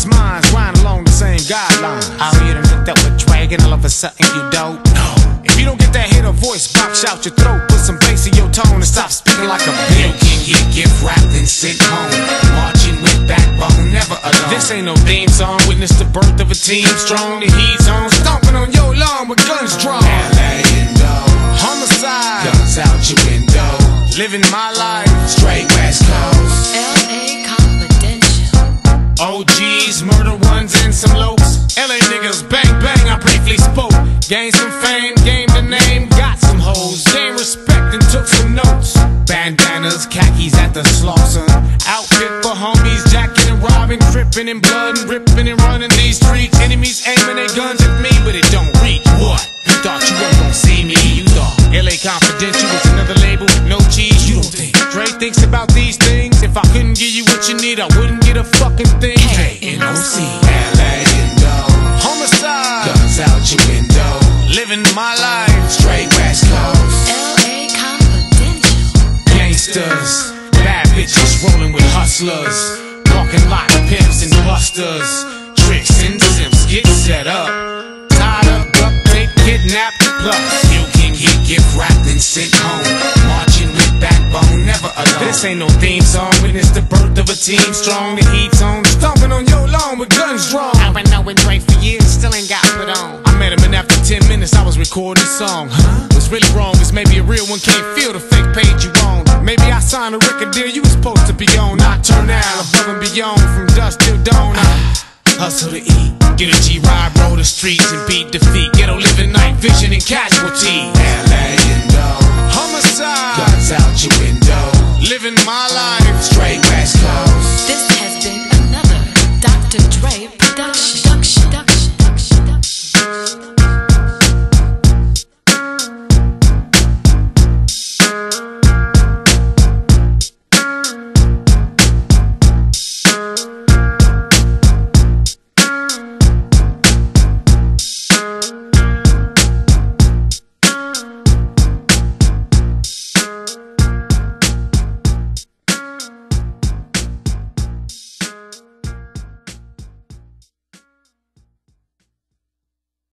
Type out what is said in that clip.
Cross minds, grind along the same guidelines. Oh, you done hooked up with Drake and all of a sudden you dope? No. If you don't get that hit or voice box out your throat, put some bass in your tone and stop speaking like a bitch. You can get wrapped and sent home, marching with backbone, never alone. This ain't no theme song, witness the birth of a team strong. The heat's on, stomping on your lawn with guns drawn. LA Indo, homicide, guns out your window, living my life, straight West Coast. LA Confidential. OGs, murder ones and some lokes. LA niggas, bang bang, I briefly spoke. Gained some fame, gained the name, got some hoes, gained respect and took some notes. Bandanas, khakis at the Slauson. Outfit for homies, jacking and robbing, crippin' in blood and ripping and running these streets. Enemies aiming their guns at me, but it don't reach. What? You thought you weren't gonna see me? You thought LA Confidential was another label, no cheese. You don't think Dre thinks about these things? If I couldn't give you what you need, I wouldn't get a fucking thing. KNOC, LA Indo, homicide, guns out your window, living my life, straight West Coast. LA Confidential. gangsters, bad bitches rolling with hustlers, walking like pimps and busters, tricks and simps get set up, tied up, duct tape, kidnapped, plus You can get wrapped and sent home, marching with backbone, never alone. this ain't no theme song, witness the birth of a team strong. The heat's on, stomping on your lawn with guns drawn. I've been knowing Drake for years, still ain't got put on. I met him and after 10 minutes I was recording a song. What's really wrong is maybe a real one can't feel the fake page you own. Maybe I signed a record deal you was supposed to be on. Nocturnal, above and beyond, from dusk till dawn. Hustle to eat, get a G-ride, roll the streets and beat defeat. Ghetto living, night vision and casualty.